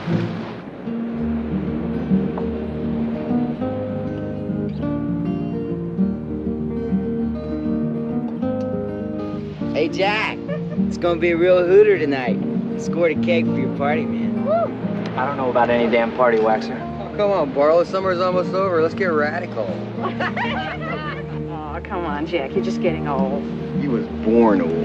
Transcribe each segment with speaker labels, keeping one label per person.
Speaker 1: Hey, Jack, it's gonna be a real hooter tonight. Scored a keg for your party, man.
Speaker 2: Woo. I don't know about any damn party, Waxer.
Speaker 1: Oh, come on, Barlow. Summer's almost over. Let's get radical.
Speaker 3: Oh, come on, Jack. You're just getting old.
Speaker 1: He was born old.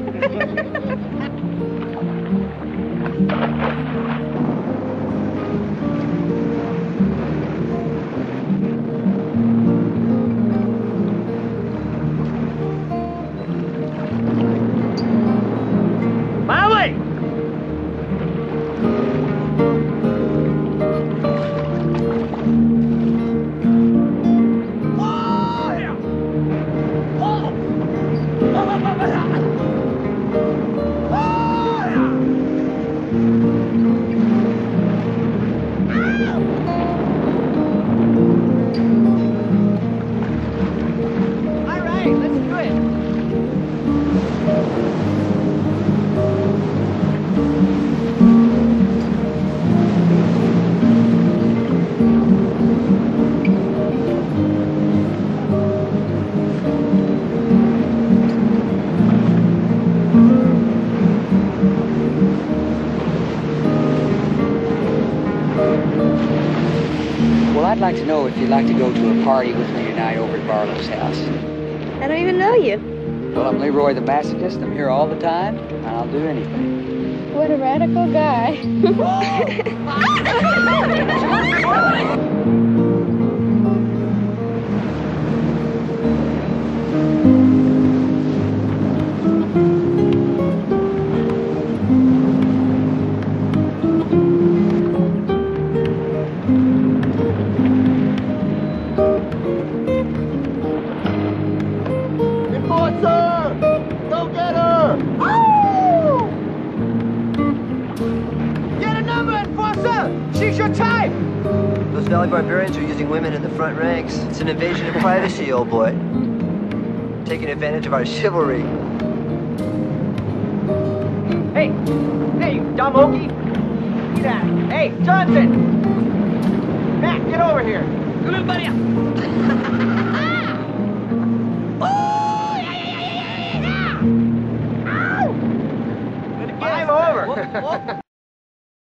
Speaker 4: Well, I'd like to know if you'd like to go to a party with me tonight over at Barlow's house.
Speaker 5: I don't even know you.
Speaker 4: Well, I'm Leroy the masochist. I'm here all the time, and I'll do anything.
Speaker 5: What a radical guy.
Speaker 6: Go get her! Oh! Get a number, Enforcer! She's your type!
Speaker 7: Those Valley Barbarians are using women in the front ranks. It's an invasion of privacy, old boy. Taking advantage of our chivalry.
Speaker 6: Hey! Hey, you dumb okie! Get out of here. Hey, Johnson! Matt, get over here! Come in, buddy! I'm over.